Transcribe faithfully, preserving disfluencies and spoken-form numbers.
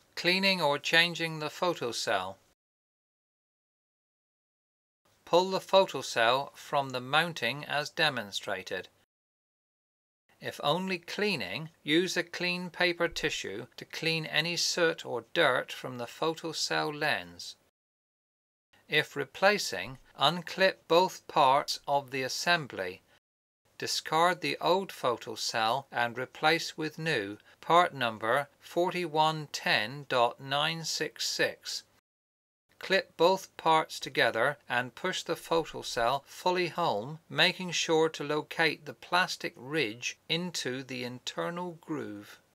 Cleaning or changing the photocell. Pull the photocell from the mounting as demonstrated. If only cleaning, use a clean paper tissue to clean any soot or dirt from the photocell lens. If replacing, unclip both parts of the assembly. Discard the old photocell and replace with new, part number forty-one ten dot nine six six. Clip both parts together and push the photocell fully home, making sure to locate the plastic ridge into the internal groove.